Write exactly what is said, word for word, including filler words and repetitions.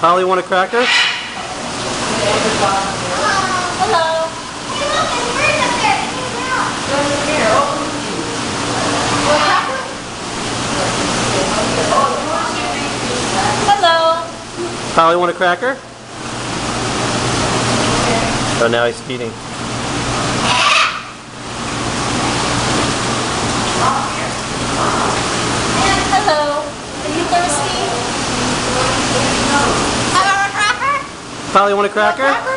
Polly, want a cracker? Hello. Hello. Polly, want a cracker? Oh, now he's feeding. Hello. Are you thirsty? Have a cracker? Polly, want a cracker?